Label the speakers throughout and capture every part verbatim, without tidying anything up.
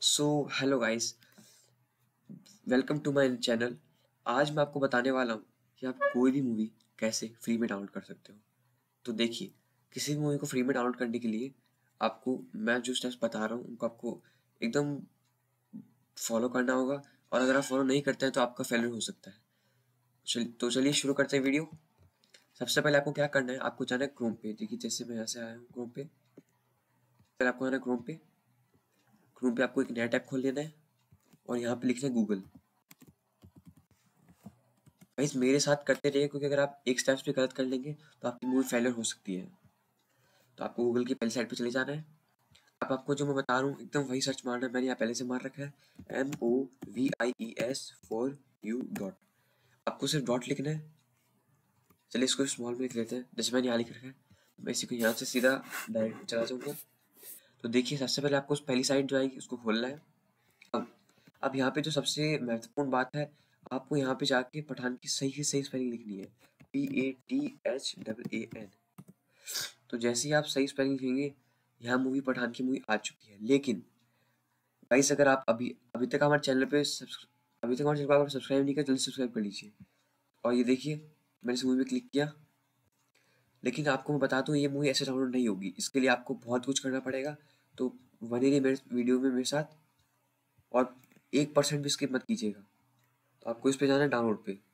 Speaker 1: So hello guys, welcome to my channel. आज मैं आपको बताने वाला हूँ कि आप कोई भी मूवी कैसे फ्री में डाउनलोड कर सकते हो। तो देखिए, किसी भी मूवी को फ्री में डाउनलोड करने के लिए आपको मैं जो स्टेप्स बता रहा हूँ उनको आपको एकदम फॉलो करना होगा, और अगर आप फॉलो नहीं करते हैं तो आपका फेलियर हो सकता है। चल, तो चलिए शुरू करते हैं वीडियो। सबसे पहले आपको क्या करना है, आपको जाना है क्रोम पे। देखिए, जैसे मैं यहाँ से आया हूँ क्रोम पे, पहले आपको आना है क्रोम पे। क्रोम पे आपको एक नया टैब खोल लेना है और यहाँ पे लिखना है गूगल। गाइस मेरे साथ करते रहिए, क्योंकि अगर आप एक स्टेप्स भी गलत कर लेंगे तो आपकी मूवी फेलियर हो सकती है। तो आपको गूगल की पहली साइट पे चले जाना है। अब आपको जो मैं बता रहा हूँ एकदम वही सर्च मारना है। मैंने यहाँ पहले से मार रखा है, M O V I E S four U dot. आपको सिर्फ डॉट लिखना है। चलिए इसको स्मॉल में लिख लेते हैं, जैसे मैंने यहाँ लिख रखा है। मैं इसी को यहाँ से सीधा डायरेक्ट चला जाऊँगा। तो देखिए, सबसे पहले आपको उस पहली साइट जो आएगी उसको खोलना है। अब अब यहाँ पे जो सबसे महत्वपूर्ण बात है, आपको यहाँ पे जाके पठान की सही से सही स्पेलिंग लिखनी है, P A T H double A N. तो जैसे ही आप सही स्पेलिंग लिखेंगे, यहाँ मूवी पठान की मूवी आ चुकी है। लेकिन गाइस, अगर आप अभी अभी तक हमारे चैनल पे सब्स- अभी तक हमारे चैनल को अगर सब्सक्राइब नहीं किया, जल्दी सब्सक्राइब कर लीजिए। और ये देखिए, मैंने इस मूवी पे क्लिक किया। लेकिन आपको मैं बता दूं, ये मूवी ऐसे डाउनलोड नहीं होगी। इसके लिए आपको बहुत कुछ करना पड़ेगा। तो बने रहिए मेरे वीडियो में मेरे साथ, और एक परसेंट भी स्किप मत कीजिएगा। तो आपको इस पे जाना है, डाउनलोड पे।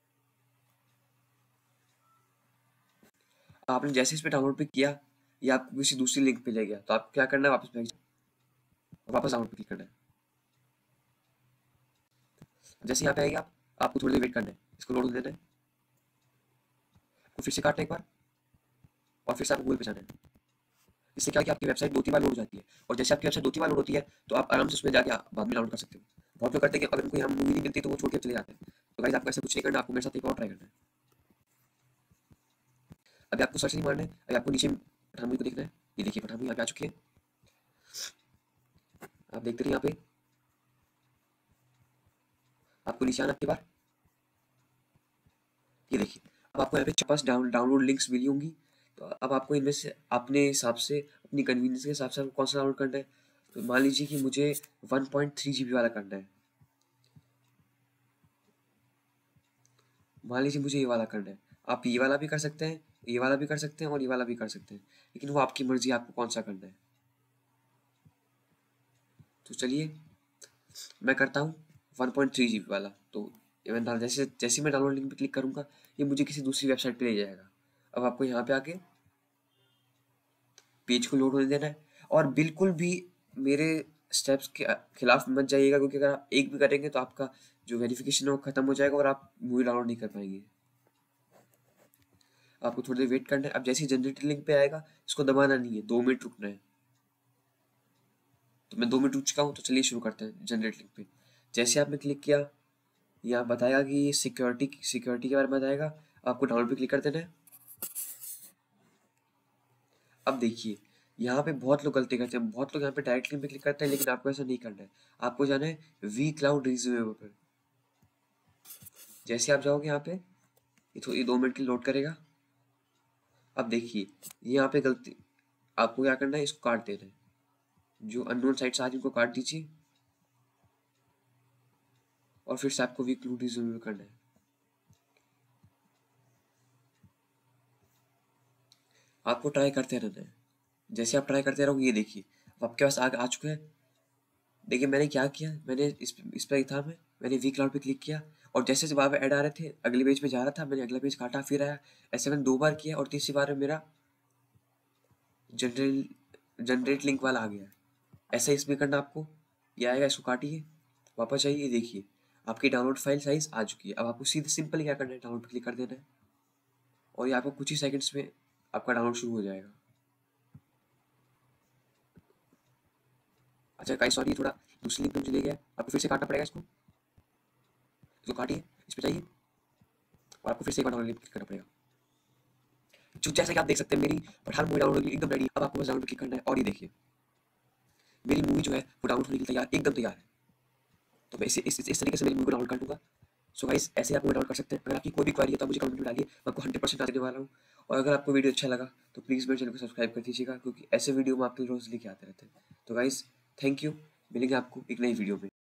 Speaker 1: आपने जैसे इस पे डाउनलोड पे किया, ये आपको किसी दूसरी लिंक पे ले गया, तो आपको क्या करना है, वापस बैक जाना, वापस डाउनलोड पे क्लिक करना है। जैसे यहाँ पे आएगा, आप आपको थोड़ी देर वेट करना है, इसको लोड होने देना है। तो फिर से काटना है एक बार, और फिर से आपको गूगल पे जाना है। इससे क्या है कि आपकी वेबसाइट दो तीन बार लोड हो जाती है, और जैसे आपकी वेबसाइट दो तीन बार लोड होती है तो आप आराम से उसमें जाके आप बाद में डाउनलोड कर सकते हो। बहुत लोग करते हैं कि अगर उनको यहाँ मूवी नहीं मिलती तो वो छोड़ के चले जाते हैं। तो गाइस, आपको ऐसा कुछ नहीं करना, आपको मेरे साथ एक और ट्राई करना है। अभी आपको सर्च नहीं मारना है, अभी आपको नीचे पठान मूवी को देखना है। ये देखिए, पठान मूवी यहाँ पे आ चुकी है। आप देखते रहिए, यहाँ पे आपको नीचे आना आपके बार। ये देखिए, अब आपको यहाँ पे पास डाउन डाउनलोड लिंक्स मिली होंगी। तो अब आपको इनमें से अपने हिसाब से, अपनी कन्वीनियंस के हिसाब से आपको कौन सा डाउनलोड करना है। तो मान लीजिए कि मुझे one point three G B वाला करना है। मान लीजिए मुझे ये वाला करना है। आप ये वाला भी कर सकते हैं, ये वाला भी कर सकते हैं, और ये वाला भी कर सकते हैं। लेकिन वो आपकी मर्जी है, आपको कौन सा करना है। तो चलिए मैं करता हूँ one point three G B वाला। तो ये मैं डाल- जैसे जैसे मैं डाउनलोड लिंक पे क्लिक करूँगा, ये मुझे किसी दूसरी वेबसाइट पे ले जाएगा। अब आपको यहाँ पे आके पेज को लोड होने देना है, और बिल्कुल भी मेरे स्टेप्स के खिलाफ मत जाइएगा, क्योंकि अगर आप एक भी करेंगे तो आपका जो वेरिफिकेशन है वो खत्म हो जाएगा और आप मूवी डाउनलोड नहीं कर पाएंगे। आपको थोड़ी देर वेट करना है। अब जैसे ही जनरेटर लिंक पे आएगा, इसको दबाना नहीं है, दो मिनट रुकना है। तो मैं दो मिनट रुक चुका हूँ, तो चलिए शुरू करते हैं जनरेट लिंक पे। जैसे आपने क्लिक किया, यहाँ बताएगा कि सिक्योरिटी सिक्योरिटी के बारे में बताएगा। आपको डाउनलोड पे क्लिक कर देना है। अब देखिए, यहाँ पे बहुत लोग गलती करते हैं, बहुत लोग यहाँ पे डायरेक्ट लिंक पे क्लिक करते हैं, लेकिन आपको ऐसा नहीं करना है। आपको जाना है वी क्लाउड रिज्यूमे पर। जैसे आप जाओगे यहाँ पे, ये थोड़ी दो मिनट के लिए लोड करेगा। अब देखिए, यहाँ पे गलती, आपको क्या करना है, इसको काट देना है। जो अननोन साइट्स आ रही उनको काट दीजिए, और फिर से आपको वी क्लाउड रिज्यूमे करना है। आपको ट्राई करते रहना है। जैसे आप ट्राई करते रहोगे, ये देखिए अब आपके पास आगे आ चुके हैं। देखिए मैंने क्या किया, मैंने इस इस पर था, मैं मैंने वी क्लाउड पे क्लिक किया, और जैसे जैसे वहाँ पे ऐड आ रहे थे, अगले पेज पे जा रहा था, मैंने अगला पेज काटा, फिर आया। ऐसे मैंने दो बार किया, और तीसरी बार में मेरा जनरल जनरेट लिंक वाला आ गया। ऐसा ही इसमें करना आपको। ये आएगा, इसको काटिए, वापस आइए, देखिए आपकी डाउनलोड फाइल साइज आ चुकी है। अब आपको सीधे सिंपल क्या करना है, डाउनलोड पे क्लिक कर देना है, और ये आपको कुछ ही सेकंड्स में आपका डाउनलोड शुरू हो जाएगा। अच्छा गाइस, सॉरी, थोड़ा दूसरी लिंक पे मुझे ले गया, आपको फिर से काटना पड़ेगा। इसको इसको काटिए, इस पे जाइए, और आपको फिर से एक बार डाउनलोड लिंक क्लिक करना पड़ेगा। जो जैसा कि आप देख सकते हैं, मेरी पठान मूवी डाउनलोड एकदम रेडी। अब आपको बस डाउनलोड क्लिक करना है, और ये देखिए मेरी मूवी जो है वो डाउनलोड होने के लिए तैयार, एकदम तैयार है। तो मैं इसे इस, इस, इस तरीके से मेरी मूवी को डाउनलोड कर दूंगा। सो गाइस, ऐसे आप मूवी डाउनलोड कर सकते हैं। अगर आपकी कोई भी क्वारी है तो आप मुझे कमेंट में डालिए, मैं आपको हंड्रेड परसेंट देने वाला हूँ। और अगर आपको वीडियो अच्छा लगा तो प्लीज़ मेरे चैनल को सब्सक्राइब कर दीजिएगा, क्योंकि ऐसे वीडियो हम आपके लिए रोज़ लेके आते रहते हैं। तो गाइस, थैंक यू। मिलेंगे आपको एक नई वीडियो में।